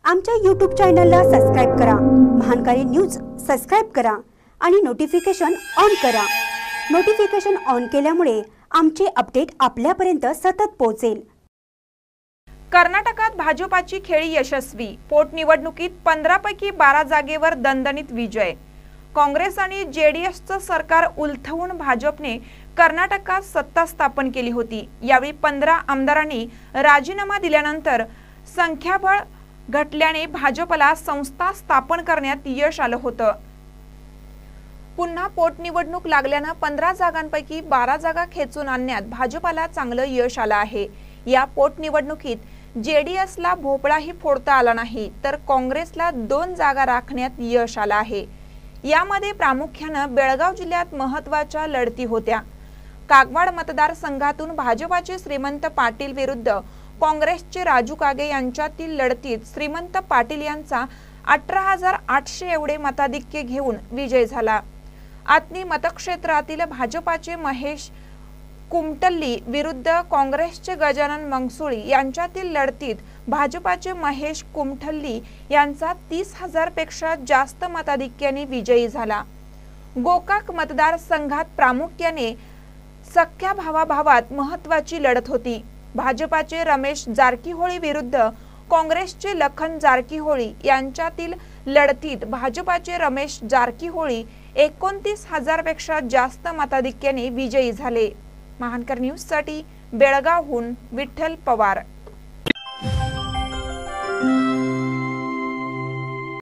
आमच्या YouTube चॅनलला subscribe करा, महानकारी न्यूज सबस्क्राइब करा आणि नोटिफिकेशन ऑन करा। नोटिफिकेशन ऑन केल्यामुळे आमचे अपडेट आपल्यापर्यंत सतत पोहोचेल। कर्नाटकात भाजपाची खेळी यशस्वी, पोटनिवडणुकीत 15 पैकी 12 जागेवर दणदणीत विजय। काँग्रेस आणि जेडीएसचं सरकार उलथवून भाजपने कर्नाटकात सत्ता स्थापन केली होती। यावेळी 15 आमदारांनी राजीनामा दिल्यानंतर संख्याबळ घटल्याने भाजपला संस्था स्थापन करण्यात यश आलं होतं। पुन्हा पोटनिवडणूक लागल्याने 15 जागांपैकी 12 जागा खेचून आणण्यात भाजपला चांगलं यश आलं आहे। या पोटनिवडणुकीत जेडीएसला भोपळाही फोडता आला नाही, तर काँग्रेसला 2 जागा राखण्यात यश आलं आहे। यामध्ये प्रामुख्याने बेळगाव जिल्ह्यात महत्त्वाच्या लढती होत्या। कागवाड मतदारसंघातून भाजपाचे श्रीमंत पाटील विरुद्ध काँग्रेसचे राजू कागे यांच्यातील लढतीत श्रीमंत पाटील यांचा 18,800 एवढे मताधिक्य घेऊन विजय झाला। आत्नी मतक्षेत्रातील भाजपाचे महेश कुमटल्ली विरुद्ध काँग्रेसचे गजानन मंगसुळी यांच्यातील लढतीत भाजपाचे महेश कुमटल्ली यांचा 30,000 पेक्षा जास्त मताधिक्याने विजयी झाला। गोकाक मतदारसंघात प्रामुख्याने सख्या भावाभावात महत्त्वाची लढत होती। भाजपाचे रमेश जारकीहोळी विरुद्ध काँग्रेसचे लखन जारकीहोळी यांच्यातील लढतीत भाजपाचे रमेश जारकीहोळी 29,000 पेक्षा जास्त मताधिक्याने विजयी झाले। महानकर न्यूज साठी बेळगावहून विठ्ठल पवार।